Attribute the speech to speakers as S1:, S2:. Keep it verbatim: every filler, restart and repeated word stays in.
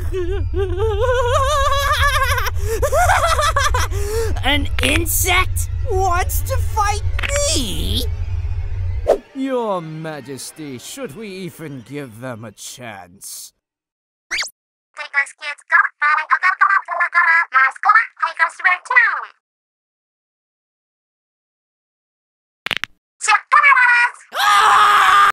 S1: An insect wants to fight me?
S2: Your Majesty, should we even give them a chance?
S3: Take us kids, go, go, go, go, go, go, go, go, go,